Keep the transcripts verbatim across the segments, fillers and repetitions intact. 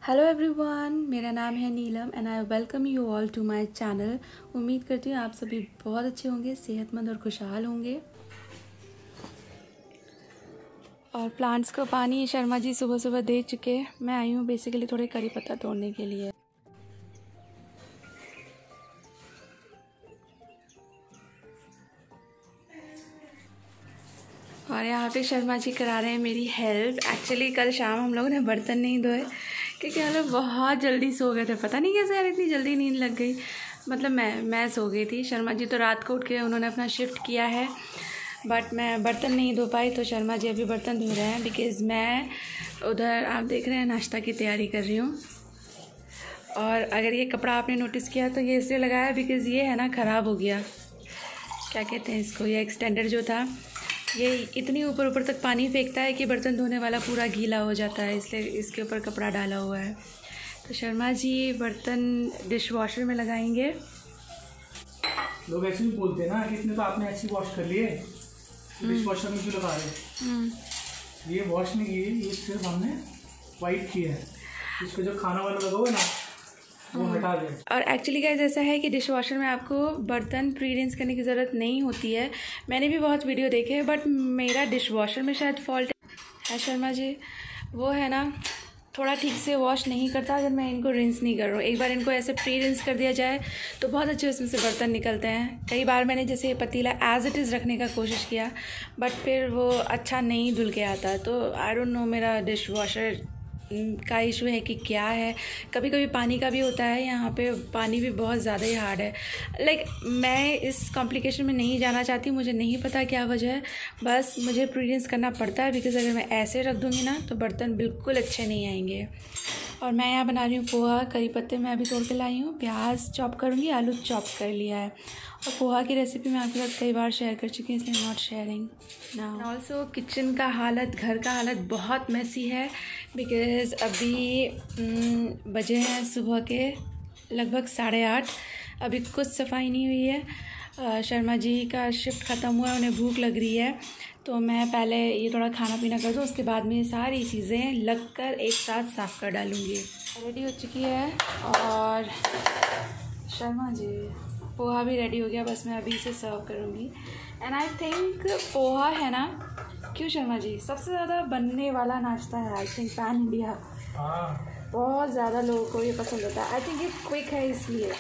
Hello everyone, मेरा नाम है Neelam and I welcome you all to my channel. उम्मीद करती हूँ आप सभी बहुत अच्छे होंगे, सेहतमंद और खुशहाल होंगे। और प्लांट्स को पानी शर्मा जी सुबह सुबह दे चुके। मैं आई हूँ बेसिकली थोड़े करी पत्ता तोड़ने के लिए। और यहाँ पे शर्मा जी करा रहे हैं मेरी हेल्प। एक्चुअली कल शाम हम लोगों ने बर्तन नहीं धोए क्योंकि हम लोग बहुत जल्दी सो गए थे। पता नहीं कैसे यार इतनी जल्दी नींद लग गई। मतलब मैं मैं सो गई थी। शर्मा जी तो रात को उठ के उन्होंने अपना शिफ्ट किया है, बट मैं बर्तन नहीं धो पाई। तो शर्मा जी अभी बर्तन धो रहे हैं बिकॉज़ मैं उधर आप देख रहे हैं नाश्ता की तैयारी कर रही हूँ। और अगर ये कपड़ा आपने नोटिस किया तो ये इसलिए लगाया बिकॉज़ ये है ना ख़राब हो गया। क्या कहते हैं इसको, ये एक्सटेंडर जो था ये इतनी ऊपर ऊपर तक पानी फेंकता है कि बर्तन धोने वाला पूरा गीला हो जाता है, इसलिए इसके ऊपर कपड़ा डाला हुआ है। तो शर्मा जी बर्तन डिश वॉशर में लगाएंगे। लोग ऐसे भी बोलते हैं ना कि इसने तो आपने अच्छी वॉश कर लिए, डिश वॉशर में क्यों लगा रहे। ये वॉश नहीं की, ये सिर्फ हमने वाइट की है। इसको जो खाना वाला लगा हुआ है ना वो हटा दें। और एक्चुअली गाइस ऐसा है कि डिश वॉशर में आपको बर्तन प्री रिंस करने की ज़रूरत नहीं होती है। मैंने भी बहुत वीडियो देखे हैं, बट मेरा डिश वॉशर में शायद फॉल्ट है शर्मा जी। वो है ना थोड़ा ठीक से वॉश नहीं करता अगर मैं इनको रिंस नहीं कर रहा हूँ। एक बार इनको ऐसे प्री रिंस कर दिया जाए तो बहुत अच्छे उसमें से बर्तन निकलते हैं। कई बार मैंने जैसे ये पतीला एज़ इट इज़ रखने का कोशिश किया, बट फिर वो अच्छा नहीं धुल के आता। तो आई डोंट नो मेरा डिश वॉशर का इशू है कि क्या है। कभी कभी पानी का भी होता है, यहाँ पे पानी भी बहुत ज़्यादा ही हार्ड है। लाइक मैं इस कॉम्प्लिकेशन में नहीं जाना चाहती, मुझे नहीं पता क्या वजह है, बस मुझे प्री रिंस करना पड़ता है बिकॉज़ अगर मैं ऐसे रख दूँगी ना तो बर्तन बिल्कुल अच्छे नहीं आएंगे। और मैं यहाँ बना रही हूँ पोहा। करी पत्ते मैं अभी तोड़ के लाई हूँ, प्याज चॉप करूँगी, आलू चॉप कर लिया है। और पोहा की रेसिपी मैं आपके साथ कई बार शेयर कर चुकी हूँ, इसलिए not sharing now. Also kitchen का हालत, घर का हालत बहुत मैसी है बिकॉज़ अभी बजे हैं सुबह के लगभग साढ़े आठ। अभी कुछ सफाई नहीं हुई है। शर्मा जी का शिफ्ट ख़त्म हुआ है, उन्हें भूख लग रही है, तो मैं पहले ये थोड़ा खाना पीना कर दूँ, उसके बाद में ये सारी चीज़ें लग कर एक साथ साफ़ कर डालूँगी। रेडी हो चुकी है और शर्मा जी पोहा भी रेडी हो गया, बस मैं अभी इसे सर्व करूँगी। एंड आई थिंक पोहा है ना, क्यों शर्मा जी, सबसे ज़्यादा बनने वाला नाश्ता है आई थिंक पैन इंडिया। बहुत ज़्यादा लोगों को ये पसंद होता है। आई थिंक ये क्विक है, इसलिए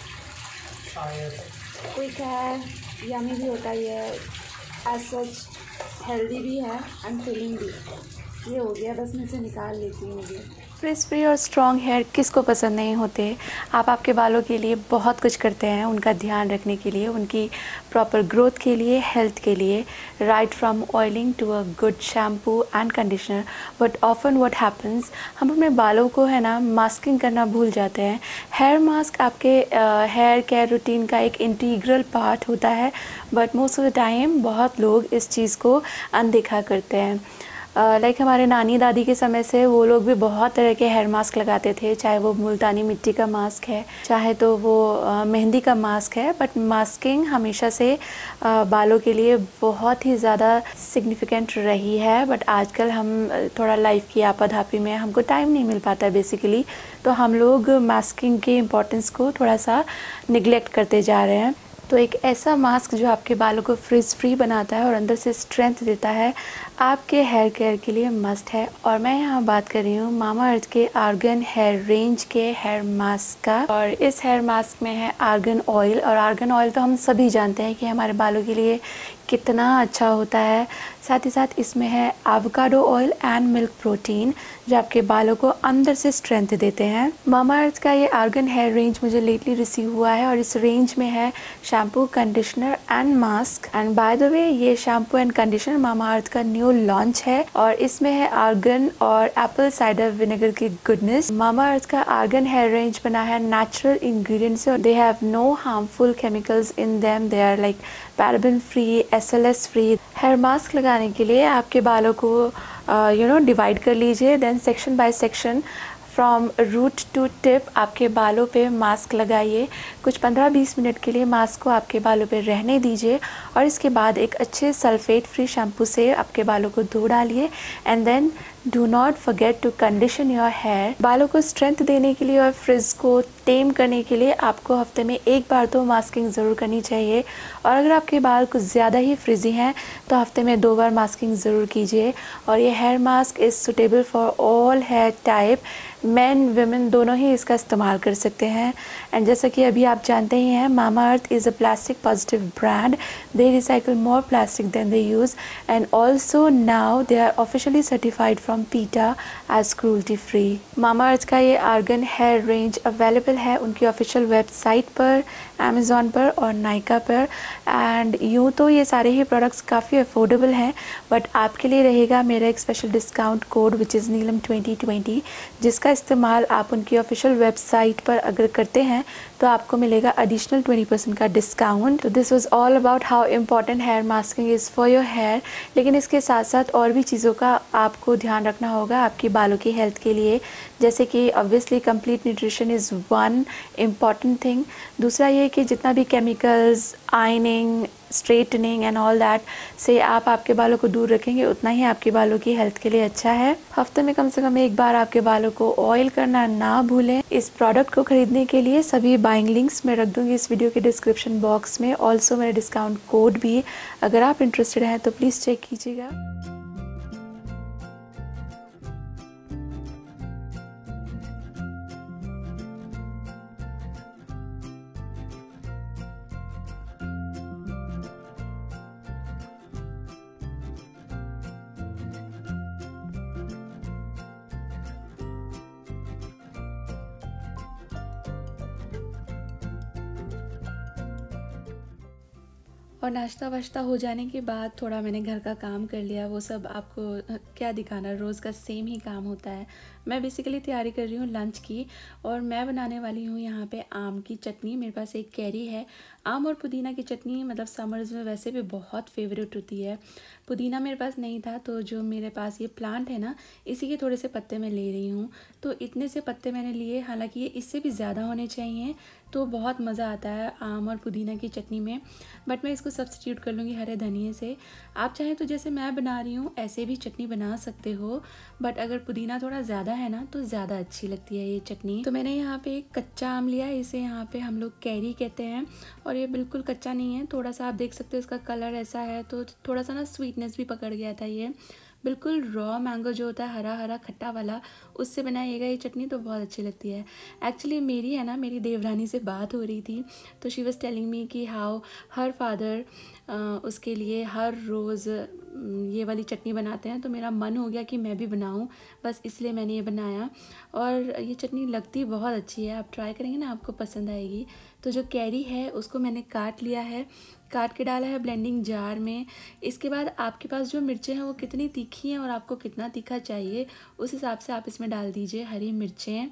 क्विक है, यमी भी होता है, ये एज सच हेल्दी भी है एंड फिलिंग भी। ये हो गया, बस मैं इसे निकाल लेती हूँ। मुझे फ्रिज फ्री और स्ट्रॉन्ग हेयर किसको पसंद नहीं होते। आप आपके बालों के लिए बहुत कुछ करते हैं, उनका ध्यान रखने के लिए, उनकी प्रॉपर ग्रोथ के लिए, हेल्थ के लिए, right from oiling to a good shampoo and conditioner. But often what happens, हम अपने बालों को है ना मास्किंग करना भूल जाते हैं। हेयर मास्क आपके हेयर केयर रूटीन का एक इंटीग्रल पार्ट होता है, but most of the time बहुत लोग इस चीज़ को अनदेखा करते हैं। लाइक uh, like हमारे नानी दादी के समय से वो लोग भी बहुत तरह के हेयर मास्क लगाते थे, चाहे वो मुल्तानी मिट्टी का मास्क है, चाहे तो वो uh, मेहंदी का मास्क है। बट मास्किंग हमेशा से uh, बालों के लिए बहुत ही ज़्यादा सिग्निफिकेंट रही है। बट आजकल हम थोड़ा लाइफ की आपाधापी में हमको टाइम नहीं मिल पाता है बेसिकली, तो हम लोग मास्किंग के इम्पोर्टेंस को थोड़ा सा निगलेक्ट करते जा रहे हैं। तो एक ऐसा मास्क जो आपके बालों को फ्रिज फ्री बनाता है और अंदर से स्ट्रेंथ देता है, आपके हेयर केयर के लिए मस्ट है। और मैं यहाँ बात कर रही हूँ मामा अर्थ के आर्गन हेयर रेंज के हेयर मास्क का। और इस हेयर मास्क में है आर्गन ऑयल, और आर्गन ऑयल तो हम सभी जानते हैं कि हमारे बालों के लिए कितना अच्छा होता है। साथ ही साथ इसमें है avocado oil and milk protein जो आपके बालों को अंदर से स्ट्रेंथ देते हैं। मामा अर्थ का ये आर्गन हेयर रेंज मुझे लेटली रिसीव हुआ है, और इस रेंज में है shampoo, conditioner and mask. And by the way ये shampoo and conditioner Mamaearth का न्यू लॉन्च है, और इसमें है आर्गन और एप्पल साइडर विनेगर की गुडनेस। मामा अर्थ का आर्गन हेयर रेंज बना है नेचुरल इंग्रेडिएंट्स से, they have no harmful chemicals in them, they are like paraben free, S L S free. Hair mask लगाने के लिए आपके बालों को यू नो डिवाइड कर लीजिए, then section by section from root to tip आपके बालों पे मास्क लगाइए। कुछ पंद्रह बीस मिनट के लिए मास्क को आपके बालों पे रहने दीजिए, और इसके बाद एक अच्छे सल्फेट फ्री शैम्पू से आपके बालों को धो डालिए, and then do not forget to condition your hair. बालों को स्ट्रेंथ देने के लिए और फ्रिज को टेम करने के लिए आपको हफ्ते में एक बार तो मास्किंग ज़रूर करनी चाहिए। और अगर आपके बाल कुछ ज़्यादा ही फ्रिजी हैं तो हफ्ते में दो बार मास्किंग ज़रूर कीजिए। और ये hair mask is suitable for all hair type, man women दोनों ही इसका इस्तेमाल कर सकते हैं। एंड जैसा कि अभी आप जानते ही हैं, Mamaearth is a plastic positive brand. They recycle more plastic than they use and also now they are officially certified from PETA as cruelty free. Mamaearth का ये आर्गन हेयर रेंज अवेलेबल है उनकी official website पर, Amazon पर और नाइका पर। And यूँ तो ये सारे ही प्रोडक्ट्स काफ़ी अफोर्डेबल हैं, बट आपके लिए रहेगा मेरा एक special discount code which is Neelam twenty twenty, जिसका इस्तेमाल आप उनकी ऑफिशियल वेबसाइट पर अगर करते हैं तो आपको मिलेगा एडिशनल ट्वेंटी परसेंट का डिस्काउंट। तो this was all about how important hair masking is for your hair. लेकिन इसके साथ साथ और भी चीज़ों का आपको ध्यान रखना होगा आपकी बालों की हेल्थ के लिए, जैसे कि obviously complete nutrition is one important thing. दूसरा ये कि जितना भी chemicals, ironing, straightening and all that से आप आपके बालों को दूर रखेंगे उतना ही आपके बालों की हेल्थ के लिए अच्छा है। हफ्ते में कम से कम एक बार आपके बालों को ऑयल करना ना भूलें। इस प्रोडक्ट को खरीदने के लिए सभी बाइंग लिंक्स मैं रख दूंगी इस वीडियो के डिस्क्रिप्शन बॉक्स में, ऑल्सो मेरा डिस्काउंट कोड भी। अगर आप इंटरेस्टेड हैं तो प्लीज़ चेक कीजिएगा। और नाश्ता वाश्ता हो जाने के बाद थोड़ा मैंने घर का काम कर लिया। वो सब आपको क्या दिखाना, रोज़ का सेम ही काम होता है। मैं बेसिकली तैयारी कर रही हूँ लंच की और मैं बनाने वाली हूँ यहाँ पे आम की चटनी। मेरे पास एक कैरी है। आम और पुदीना की चटनी मतलब समर्स में वैसे भी बहुत फेवरेट होती है। पुदीना मेरे पास नहीं था तो जो मेरे पास ये प्लांट है ना, इसी के थोड़े से पत्ते मैं ले रही हूँ। तो इतने से पत्ते मैंने लिए, हालांकि ये इससे भी ज़्यादा होने चाहिए तो बहुत मज़ा आता है आम और पुदीना की चटनी में। बट मैं इसको सब्स्टिट्यूट कर लूँगी हरे धनिए से। आप चाहें तो जैसे मैं बना रही हूँ ऐसे भी चटनी बना सकते हो, बट अगर पुदीना थोड़ा ज़्यादा है ना तो ज़्यादा अच्छी लगती है ये चटनी। तो मैंने यहाँ पे एक कच्चा आम लिया है, इसे यहाँ पे हम लोग कैरी कहते हैं। और ये बिल्कुल कच्चा नहीं है, थोड़ा सा आप देख सकते हो इसका कलर ऐसा है, तो थोड़ा सा ना स्वीटनेस भी पकड़ गया था। ये बिल्कुल रॉ मैंगो जो होता है हरा हरा खट्टा वाला, उससे बनाइएगा ये चटनी तो बहुत अच्छी लगती है। एक्चुअली मेरी है ना, मेरी देवरानी से बात हो रही थी तो शी वाज टेलिंग मी कि हाउ हर फादर उसके लिए हर रोज़ ये वाली चटनी बनाते हैं। तो मेरा मन हो गया कि मैं भी बनाऊं, बस इसलिए मैंने ये बनाया। और ये चटनी लगती बहुत अच्छी है, आप ट्राई करेंगे ना आपको पसंद आएगी। तो जो कैरी है उसको मैंने काट लिया है, काट के डाला है ब्लेंडिंग जार में। इसके बाद आपके पास जो मिर्चें हैं वो कितनी तीखी हैं और आपको कितना तीखा चाहिए उस हिसाब से आप इसमें डाल दीजिए हरी मिर्चें।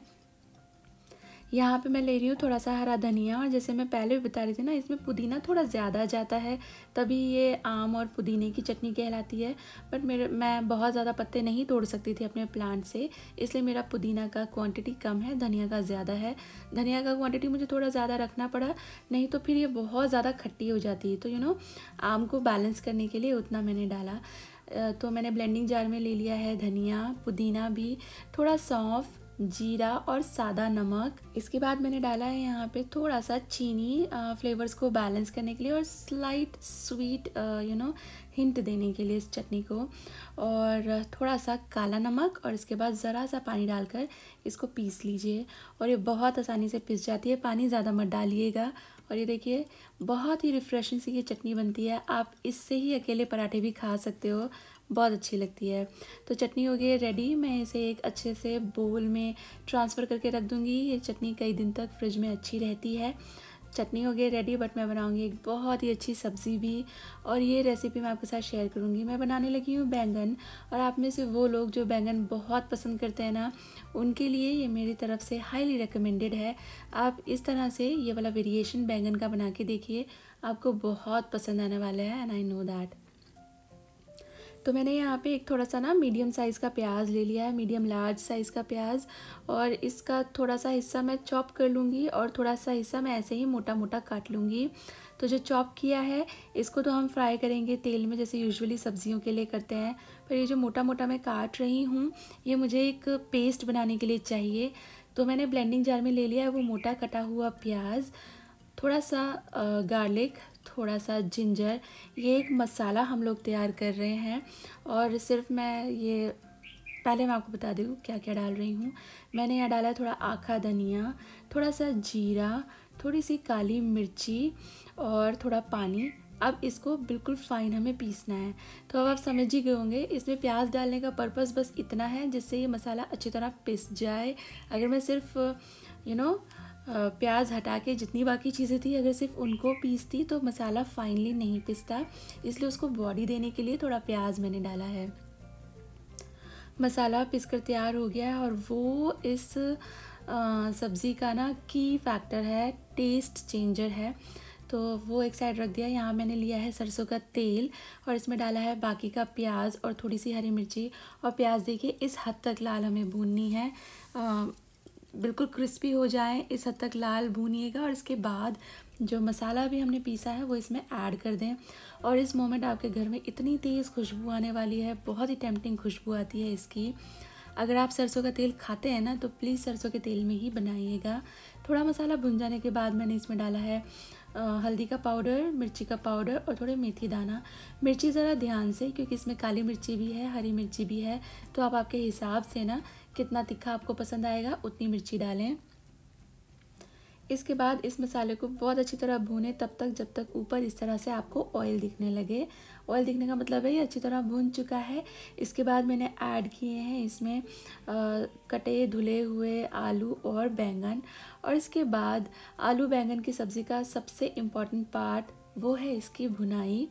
यहाँ पे मैं ले रही हूँ थोड़ा सा हरा धनिया, और जैसे मैं पहले भी बता रही थी ना, इसमें पुदीना थोड़ा ज़्यादा जाता है तभी ये आम और पुदीने की चटनी कहलाती है। बट मेरे मैं बहुत ज़्यादा पत्ते नहीं तोड़ सकती थी अपने प्लांट से, इसलिए मेरा पुदीना का क्वांटिटी कम है, धनिया का ज़्यादा है। धनिया का क्वांटिटी मुझे थोड़ा ज़्यादा रखना पड़ा, नहीं तो फिर ये बहुत ज़्यादा खट्टी हो जाती है। तो यू नो आम को बैलेंस करने के लिए उतना मैंने डाला। तो मैंने ब्लेंडिंग जार में ले लिया है धनिया, पुदीना भी, थोड़ा सौंफ, जीरा और सादा नमक। इसके बाद मैंने डाला है यहाँ पे थोड़ा सा चीनी फ्लेवर्स को बैलेंस करने के लिए और slight sweet you know hint देने के लिए इस चटनी को, और थोड़ा सा काला नमक। और इसके बाद ज़रा सा पानी डालकर इसको पीस लीजिए और ये बहुत आसानी से पिस जाती है, पानी ज़्यादा मत डालिएगा। और ये देखिए बहुत ही रिफ़्रेशिंग सी ये चटनी बनती है, आप इससे ही अकेले पराठे भी खा सकते हो, बहुत अच्छी लगती है। तो चटनी हो गई है रेडी, मैं इसे एक अच्छे से बोल में ट्रांसफ़र करके रख दूँगी। ये चटनी कई दिन तक फ्रिज में अच्छी रहती है। चटनी हो गई रेडी, बट मैं बनाऊंगी एक बहुत ही अच्छी सब्ज़ी भी, और ये रेसिपी मैं आपके साथ शेयर करूंगी। मैं बनाने लगी हूँ बैंगन, और आप में से वो लोग जो बैंगन बहुत पसंद करते हैं ना, उनके लिए ये मेरी तरफ से हाईली रिकमेंडेड है। आप इस तरह से ये वाला वेरिएशन बैंगन का बना के देखिए, आपको बहुत पसंद आने वाला है, एंड आई नो दैट। तो मैंने यहाँ पे एक थोड़ा सा ना मीडियम साइज़ का प्याज ले लिया है, मीडियम लार्ज साइज़ का प्याज, और इसका थोड़ा सा हिस्सा मैं चॉप कर लूँगी और थोड़ा सा हिस्सा मैं ऐसे ही मोटा मोटा काट लूँगी। तो जो चॉप किया है इसको तो हम फ्राई करेंगे तेल में जैसे यूजुअली सब्जियों के लिए करते हैं, पर ये जो मोटा मोटा मैं काट रही हूँ ये मुझे एक पेस्ट बनाने के लिए चाहिए। तो मैंने ब्लेंडिंग जार में ले लिया है वो मोटा कटा हुआ प्याज, थोड़ा सा गार्लिक, थोड़ा सा जिंजर। ये एक मसाला हम लोग तैयार कर रहे हैं और सिर्फ मैं ये पहले मैं आपको बता दूँ क्या क्या डाल रही हूँ। मैंने यहाँ डाला थोड़ा आखा धनिया, थोड़ा सा जीरा, थोड़ी सी काली मिर्ची और थोड़ा पानी। अब इसको बिल्कुल फाइन हमें पीसना है। तो अब आप समझ ही गए होंगे इसमें प्याज डालने का पर्पस बस इतना है जिससे ये मसाला अच्छी तरह पिस जाए। अगर मैं सिर्फ यू नो प्याज हटा के जितनी बाकी चीज़ें थी अगर सिर्फ उनको पीसती तो मसाला फाइनली नहीं पिसता, इसलिए उसको बॉडी देने के लिए थोड़ा प्याज मैंने डाला है। मसाला पिसकर तैयार हो गया है और वो इस सब्ज़ी का ना की फैक्टर है, टेस्ट चेंजर है। तो वो एक साइड रख दिया। यहाँ मैंने लिया है सरसों का तेल और इसमें डाला है बाकी का प्याज और थोड़ी सी हरी मिर्ची। और प्याज देखिए इस हद तक लाल हमें भूननी है, आ, बिल्कुल क्रिस्पी हो जाए इस हद तक लाल भूनिएगा। और इसके बाद जो मसाला भी हमने पीसा है वो इसमें ऐड कर दें। और इस मोमेंट आपके घर में इतनी तेज़ खुशबू आने वाली है, बहुत ही टेम्पटिंग खुशबू आती है इसकी। अगर आप सरसों का तेल खाते हैं ना तो प्लीज़ सरसों के तेल में ही बनाइएगा। थोड़ा मसाला भुन जाने के बाद मैंने इसमें डाला है आ, हल्दी का पाउडर, मिर्ची का पाउडर और थोड़े मेथी दाना। मिर्ची ज़रा ध्यान से क्योंकि इसमें काली मिर्ची भी है, हरी मिर्ची भी है, तो आप आपके हिसाब से ना कितना तीखा आपको पसंद आएगा उतनी मिर्ची डालें। इसके बाद इस मसाले को बहुत अच्छी तरह भूनें तब तक जब तक ऊपर इस तरह से आपको ऑयल दिखने लगे। ऑयल दिखने का मतलब है ये अच्छी तरह भून चुका है। इसके बाद मैंने ऐड किए हैं इसमें आ, कटे धुले हुए आलू और बैंगन। और इसके बाद आलू बैंगन की सब्ज़ी का सबसे इम्पॉर्टेंट पार्ट वो है इसकी भुनाई।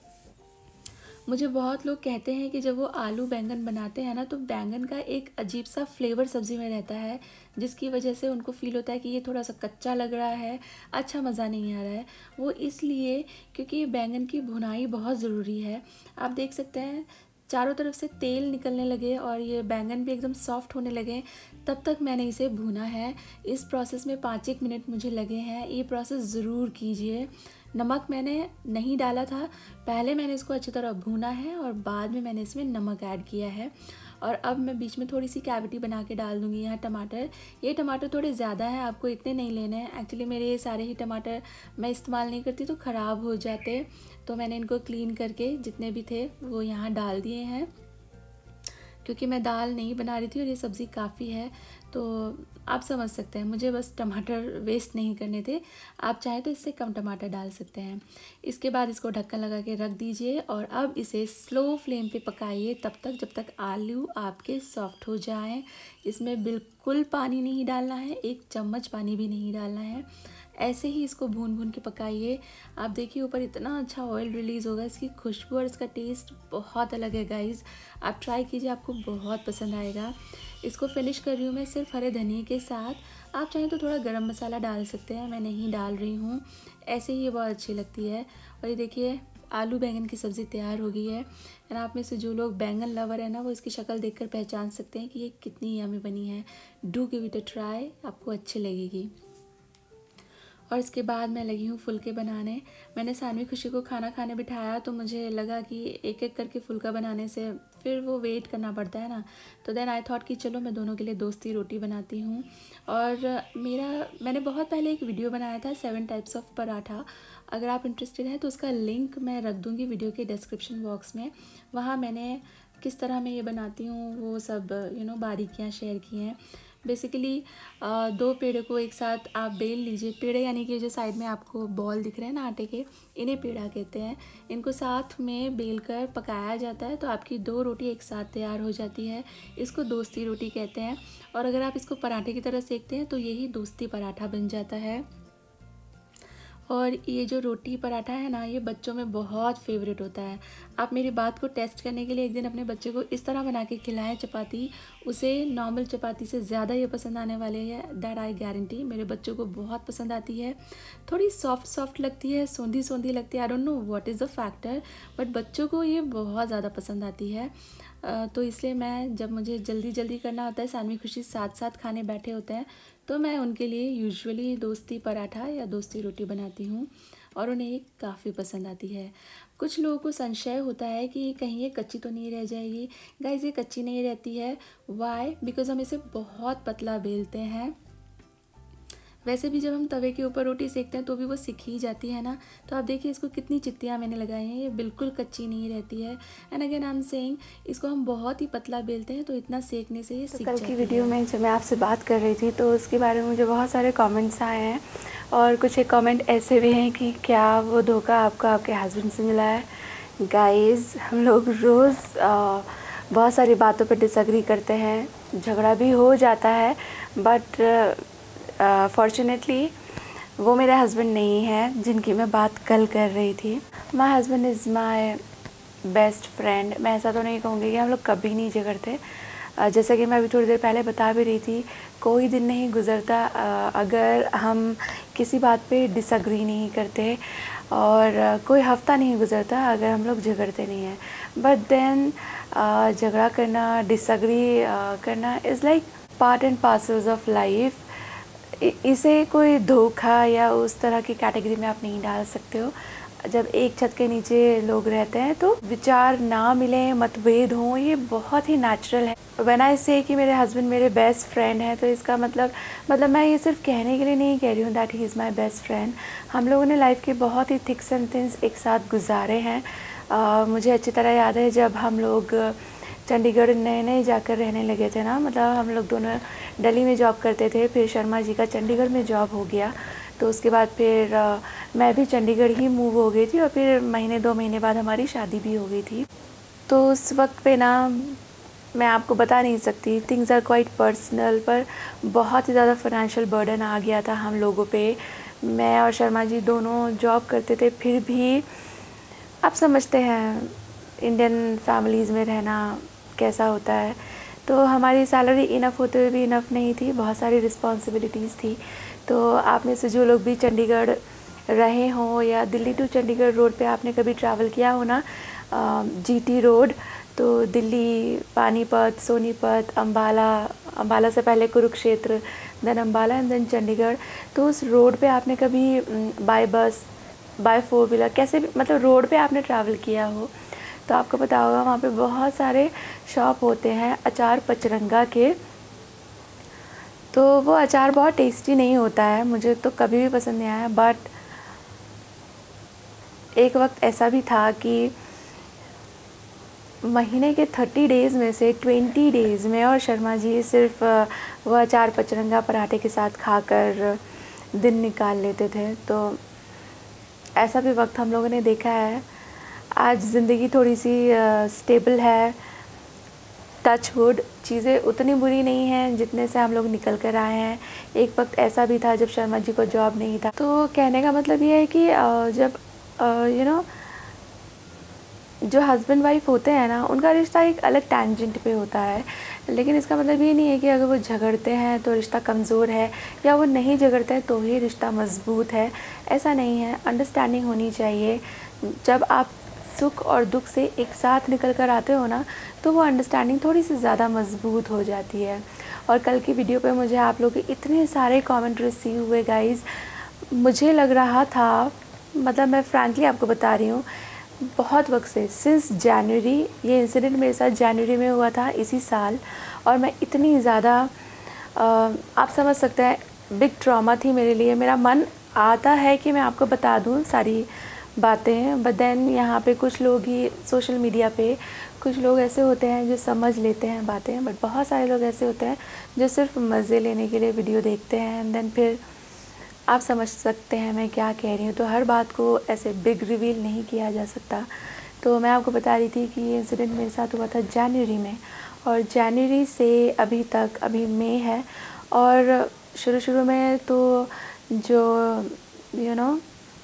मुझे बहुत लोग कहते हैं कि जब वो आलू बैंगन बनाते हैं ना तो बैंगन का एक अजीब सा फ्लेवर सब्ज़ी में रहता है जिसकी वजह से उनको फ़ील होता है कि ये थोड़ा सा कच्चा लग रहा है, अच्छा मज़ा नहीं आ रहा है। वो इसलिए क्योंकि ये बैंगन की भुनाई बहुत ज़रूरी है। आप देख सकते हैं चारों तरफ से तेल निकलने लगे और ये बैंगन भी एकदम सॉफ्ट होने लगे, तब तक मैंने इसे भुना है। इस प्रोसेस में पाँच एक मिनट मुझे लगे हैं। ये प्रोसेस ज़रूर कीजिए। नमक मैंने नहीं डाला था, पहले मैंने इसको अच्छी तरह भूना है और बाद में मैंने इसमें नमक ऐड किया है। और अब मैं बीच में थोड़ी सी कैविटी बना के डाल दूँगी यहाँ टमाटर। ये टमाटर थोड़े ज़्यादा हैं, आपको इतने नहीं लेने हैं। एक्चुअली मेरे ये सारे ही टमाटर मैं इस्तेमाल नहीं करती तो ख़राब हो जाते, तो मैंने इनको क्लीन करके जितने भी थे वो यहाँ डाल दिए हैं। क्योंकि मैं दाल नहीं बना रही थी और ये सब्ज़ी काफ़ी है तो आप समझ सकते हैं, मुझे बस टमाटर वेस्ट नहीं करने थे। आप चाहें तो इससे कम टमाटर डाल सकते हैं। इसके बाद इसको ढक्कन लगा के रख दीजिए और अब इसे स्लो फ्लेम पे पकाइए तब तक जब तक आलू आपके सॉफ्ट हो जाएं। इसमें बिल्कुल पानी नहीं डालना है, एक चम्मच पानी भी नहीं डालना है। ऐसे ही इसको भून भून के पकाइए। आप देखिए ऊपर इतना अच्छा ऑयल रिलीज़ होगा, इसकी खुशबू और इसका टेस्ट बहुत अलग है गाइज़। आप ट्राई कीजिए, आपको बहुत पसंद आएगा। इसको फिनिश कर रही हूँ मैं सिर्फ हरे धनिए के साथ। आप चाहें तो थोड़ा गरम मसाला डाल सकते हैं, मैं नहीं डाल रही हूँ, ऐसे ही ये बहुत अच्छी लगती है। और ये देखिए आलू बैंगन की सब्ज़ी तैयार हो गई है। एंड आप में से जो लोग बैंगन लवर है ना वो इसकी शक्ल देखकर पहचान सकते हैं कि ये कितनी यम्मी बनी है। Do give it a try, आपको अच्छी लगेगी। और इसके बाद मैं लगी हूँ फुलके बनाने। मैंने सानवी खुशी को खाना खाने बिठाया तो मुझे लगा कि एक एक करके फुलका बनाने से फिर वो वेट करना पड़ता है ना, तो देन आई थॉट कि चलो मैं दोनों के लिए दोस्ती रोटी बनाती हूँ। और मेरा मैंने बहुत पहले एक वीडियो बनाया था सेवन टाइप्स ऑफ पराठा, अगर आप इंटरेस्टेड हैं तो उसका लिंक मैं रख दूँगी वीडियो के डिस्क्रिप्शन बॉक्स में। वहाँ मैंने किस तरह मैं ये बनाती हूँ वो सब यू नो बारीकियाँ शेयर की हैं। बेसिकली दो पेड़े को एक साथ आप बेल लीजिए। पेड़े यानी कि जो साइड में आपको बॉल दिख रहे हैं ना आटे के, इन्हें पेड़ा कहते हैं। इनको साथ में बेल कर पकाया जाता है तो आपकी दो रोटी एक साथ तैयार हो जाती है। इसको दोस्ती रोटी कहते हैं। और अगर आप इसको पराठे की तरह सेकते हैं तो यही दोस्ती पराठा बन जाता है। और ये जो रोटी पराठा है ना, ये बच्चों में बहुत फेवरेट होता है। आप मेरी बात को टेस्ट करने के लिए एक दिन अपने बच्चे को इस तरह बना के खिलाएं चपाती, उसे नॉर्मल चपाती से ज़्यादा ये पसंद आने वाले है, दैट आई गारंटी। मेरे बच्चों को बहुत पसंद आती है। थोड़ी सॉफ्ट सॉफ्ट लगती है, सौंधी सौंधी लगती है, I don't know what is the factor, but बच्चों को ये बहुत ज़्यादा पसंद आती है। तो इसलिए मैं, जब मुझे जल्दी जल्दी करना होता है, सानवी खुशी साथ साथ खाने बैठे होते हैं, तो मैं उनके लिए यूजुअली दोस्ती पराठा या दोस्ती रोटी बनाती हूँ और उन्हें ये काफ़ी पसंद आती है। कुछ लोगों को संशय होता है कि कहीं ये कच्ची तो नहीं रह जाएगी। गाइस, ये कच्ची नहीं रहती है। वाई? बिकॉज़ हम इसे बहुत पतला बेलते हैं। वैसे भी जब हम तवे के ऊपर रोटी सेकते हैं तो भी वो सिक ही जाती है ना। तो आप देखिए इसको कितनी चित्तियाँ मैंने लगाई हैं, ये बिल्कुल कच्ची नहीं रहती है। And again I am saying, इसको हम बहुत ही पतला बेलते हैं तो इतना सेकने से ये तो सिक कल जाती की है। वीडियो में जब मैं आपसे बात कर रही थी तो उसके बारे में मुझे बहुत सारे कमेंट्स आए हैं और कुछ एक कमेंट ऐसे भी हैं कि क्या वो धोखा आपको आपके हस्बैंड से मिला है। गाइस, हम लोग रोज़ बहुत सारी बातों पर डिसएग्री करते हैं, झगड़ा भी हो जाता है, बट फॉर्चुनेटली uh, वो मेरे हस्बैंड नहीं है जिनकी मैं बात कल कर रही थी। My husband is my best friend. मैं ऐसा तो नहीं कहूँगी कि हम लोग कभी नहीं झगड़ते। uh, जैसे कि मैं अभी थोड़ी देर पहले बता भी रही थी, कोई दिन नहीं गुज़रता uh, अगर हम किसी बात पे डिसएग्री नहीं करते, और uh, कोई हफ़्ता नहीं गुज़रता अगर हम लोग झगड़ते नहीं हैं। बट देन झगड़ा करना, डिसएग्री uh, करना is like part and parcels of life. इसे कोई धोखा या उस तरह की कैटेगरी में आप नहीं डाल सकते हो। जब एक छत के नीचे लोग रहते हैं तो विचार ना मिले, मतभेद हों, ये बहुत ही नेचुरल है। व्हेन आई से कि मेरे हस्बैंड मेरे बेस्ट फ्रेंड हैं, तो इसका मतलब मतलब मैं ये सिर्फ कहने के लिए नहीं कह रही हूँ that he is my best friend. हम लोगों ने लाइफ के बहुत ही थिक्स एंड थिन्स एक साथ गुजारे हैं। uh, मुझे अच्छी तरह याद है जब हम लोग चंडीगढ़ नए नए जाकर रहने लगे थे ना, मतलब हम लोग दोनों दिल्ली में जॉब करते थे, फिर शर्मा जी का चंडीगढ़ में जॉब हो गया, तो उसके बाद फिर आ, मैं भी चंडीगढ़ ही मूव हो गई थी और फिर महीने दो महीने बाद हमारी शादी भी हो गई थी। तो उस वक्त पे ना मैं आपको बता नहीं सकती, थिंग्स आर क्वाइट पर्सनल, पर बहुत ही ज़्यादा फाइनेंशियल बर्डन आ गया था हम लोगों पे। मैं और शर्मा जी दोनों जॉब करते थे, फिर भी आप समझते हैं इंडियन फैमिलीज़ में रहना कैसा होता है। तो हमारी सैलरी इनफ होते हुए भी इनफ नहीं थी, बहुत सारी रिस्पॉन्सिबिलिटीज़ थी। तो आप में से जो लोग भी चंडीगढ़ रहे हों या दिल्ली टू चंडीगढ़ रोड पे आपने कभी ट्रैवल किया हो ना, जीटी रोड, तो दिल्ली, पानीपत, सोनीपत, अंबाला, अंबाला से पहले Kurukshetra, then Ambala and then Chandigarh, तो उस रोड पे आपने कभी बाय बस, बाय फोर व्हीलर, कैसे भी मतलब रोड पे आपने ट्रैवल किया हो तो आपको पता होगा वहाँ पे बहुत सारे शॉप होते हैं अचार पचरंगा के। तो वो अचार बहुत टेस्टी नहीं होता है, मुझे तो कभी भी पसंद नहीं आया। बट एक वक्त ऐसा भी था कि महीने के थर्टी डेज़ में से ट्वेंटी डेज़ में और शर्मा जी सिर्फ वो अचार पचरंगा पराठे के साथ खाकर दिन निकाल लेते थे। तो ऐसा भी वक्त हम लोगों ने देखा है। आज ज़िंदगी थोड़ी सी स्टेबल है, टच वुड, चीज़ें उतनी बुरी नहीं हैं जितने से हम लोग निकल कर आए हैं। एक वक्त ऐसा भी था जब शर्मा जी को जॉब नहीं था। तो कहने का मतलब ये है कि जब यू नो जो हस्बैंड वाइफ होते हैं ना, उनका रिश्ता एक अलग टैंजेंट पे होता है, लेकिन इसका मतलब ये नहीं है कि अगर वो झगड़ते हैं तो रिश्ता कमज़ोर है या वो नहीं झगड़ते हैं तो ही रिश्ता मजबूत है। ऐसा नहीं है, अंडरस्टैंडिंग होनी चाहिए। जब आप सुख और दुख से एक साथ निकल कर आते हो ना, तो वो अंडरस्टैंडिंग थोड़ी सी ज़्यादा मजबूत हो जाती है। और कल की वीडियो पे मुझे आप लोग के इतने सारे कमेंट रिसीव हुए गाइस, मुझे लग रहा था, मतलब मैं फ्रैंकली आपको बता रही हूँ, बहुत वक्त से, सिंस जनवरी, ये इंसिडेंट मेरे साथ जनवरी में हुआ था इसी साल, और मैं इतनी ज़्यादा आप समझ सकते हैं बिग ट्रॉमा थी मेरे लिए। मेरा मन आता है कि मैं आपको बता दूँ सारी बातें, बट देन यहाँ पे कुछ लोग ही सोशल मीडिया पे कुछ लोग ऐसे होते हैं जो समझ लेते हैं बातें, बट बहुत सारे लोग ऐसे होते हैं जो सिर्फ मज़े लेने के लिए वीडियो देखते हैं एंड देन फिर आप समझ सकते हैं मैं क्या कह रही हूँ। तो हर बात को ऐसे बिग रिवील नहीं किया जा सकता। तो मैं आपको बता रही थी कि ये इंसिडेंट मेरे साथ हुआ था जनवरी में, और जनवरी से अभी तक, अभी मई है, और शुरू शुरू में तो जो यू नो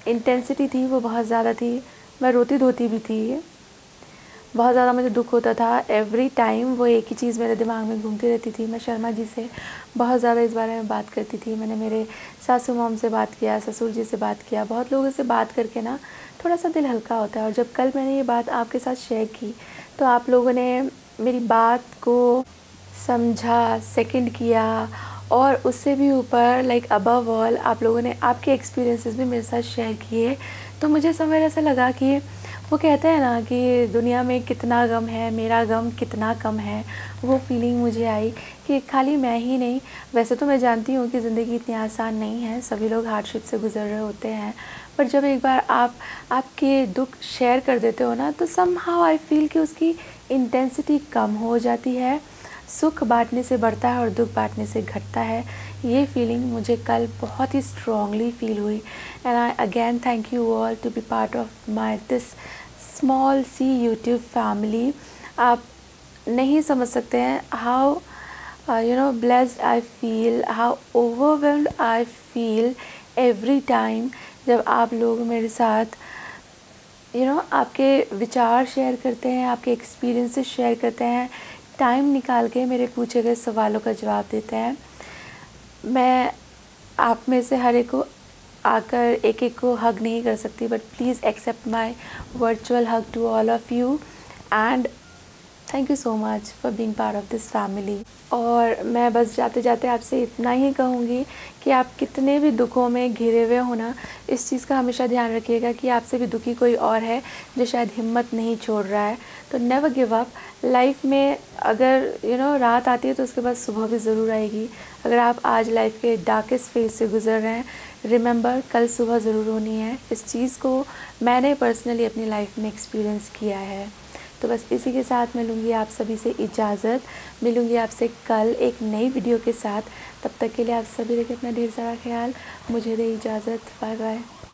इंटेंसिटी थी वो बहुत ज़्यादा थी। मैं रोती धोती भी थी, बहुत ज़्यादा मुझे दुख होता था। एवरी टाइम वो एक ही चीज़ मेरे दिमाग में घूमती रहती थी। मैं शर्मा जी से बहुत ज़्यादा इस बारे में बात करती थी। मैंने मेरे सासू मॉम से बात किया, ससुर जी से बात किया, बहुत लोगों से बात करके ना थोड़ा सा दिल हल्का होता है। और जब कल मैंने ये बात आपके साथ शेयर की तो आप लोगों ने मेरी बात को समझा, सेकंड किया, और उससे भी ऊपर लाइक अबव ऑल आप लोगों ने आपके एक्सपीरियंसेस भी मेरे साथ शेयर किए। तो मुझे समय ऐसा लगा कि वो कहते हैं ना कि दुनिया में कितना गम है, मेरा गम कितना कम है। वो फीलिंग मुझे आई कि खाली मैं ही नहीं, वैसे तो मैं जानती हूँ कि ज़िंदगी इतनी आसान नहीं है, सभी लोग हार्डशिप से गुजर रहे होते हैं, पर जब एक बार आप आपके दुख शेयर कर देते हो ना तो समहाउ आई फील कि उसकी इंटेंसिटी कम हो जाती है। सुख बांटने से बढ़ता है और दुख बांटने से घटता है। ये फीलिंग मुझे कल बहुत ही स्ट्रॉन्गली फील हुई। And I again thank you all to be part of my this small सी यूट्यूब फैमिली। आप नहीं समझ सकते हैं how you know blessed I feel, how overwhelmed I feel every time जब आप लोग मेरे साथ यू you नो know, आपके विचार शेयर करते हैं, आपके एक्सपीरियंसेस शेयर करते हैं, टाइम निकाल के मेरे पूछे गए सवालों का जवाब देते हैं। मैं आप में से हर एक को आकर एक एक को हग नहीं कर सकती, but please accept my virtual hug to all of you and thank you so much for being part of this family. और मैं बस जाते जाते आपसे इतना ही कहूँगी कि आप कितने भी दुखों में घिरे हुए हो ना, इस चीज़ का हमेशा ध्यान रखिएगा कि आपसे भी दुखी कोई और है जो शायद हिम्मत नहीं छोड़ रहा है। तो नेवर गिव अप। लाइफ में अगर यू नो रात आती है तो उसके बाद सुबह भी ज़रूर आएगी। अगर आप आज लाइफ के डार्केस्ट फेज से गुजर रहे हैं, रिमेंबर कल सुबह ज़रूर होनी है। इस चीज़ को मैंने पर्सनली अपनी लाइफ में एक्सपीरियंस किया है। तो बस इसी के साथ मिलूँगी आप सभी से इजाज़त, मिलूँगी आपसे कल एक नई वीडियो के साथ। तब तक के लिए आप सभी रखें अपना ढेर सारा ख्याल। मुझे दे इजाज़त, बाय बाय।